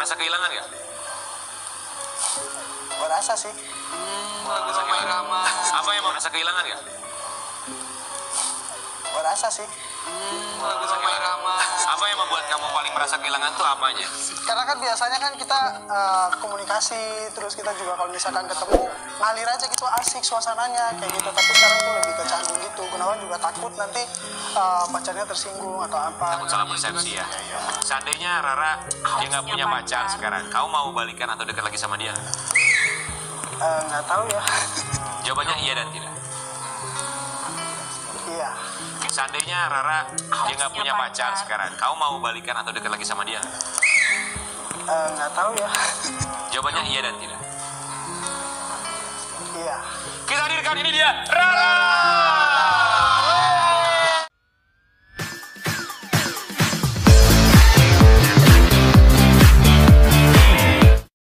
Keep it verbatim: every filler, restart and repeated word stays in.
Merasa kehilangan nggak? Gue rasa sih. Hmm, lagu Roma Irama. Apa yang mau merasa kehilangan nggak? Gue rasa sih. Hmm, lagu Roma Irama. Apa yang membuat kamu paling merasa kehilangan tuh apanya? Karena kan biasanya kan kita uh, komunikasi, terus kita juga kalau misalkan ketemu ngalir aja gitu, asik suasananya kayak gitu. Tapi sekarang tuh lebih ke canggung gitu. Gunawan juga takut nanti uh, pacarnya tersinggung atau apa. Takut salah persepsi ya. Seandainya Rara dia nggak punya pacar sekarang, kamu mau balikan atau dekat lagi sama dia? Uh, nggak tahu ya. Jawabannya iya dan tidak. Iya. Seandainya Rara dia nggak punya pacar sekarang, kamu mau balikan atau dekat lagi sama dia? Uh, nggak tahu ya. Jawabannya iya dan tidak. Iya. Kita hadirkan ini dia Rara.